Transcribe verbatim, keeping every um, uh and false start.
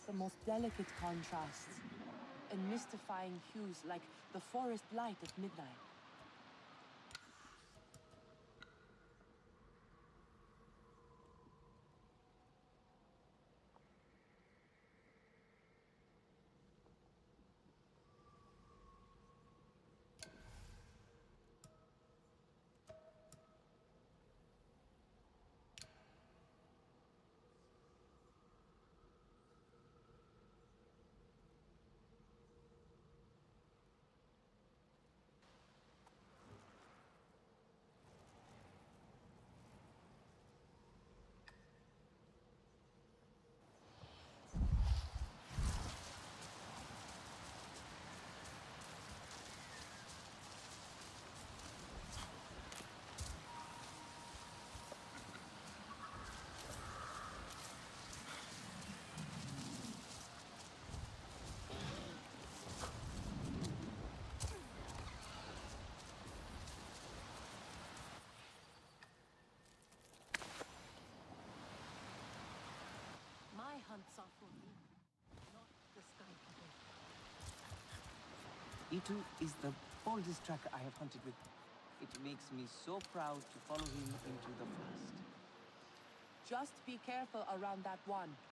The most delicate contrasts and mystifying hues like the forest light at midnight. My hunts are for me, not the Sky People. E two is the boldest tracker I have hunted with. It makes me so proud to follow him into the forest. Just be careful around that one.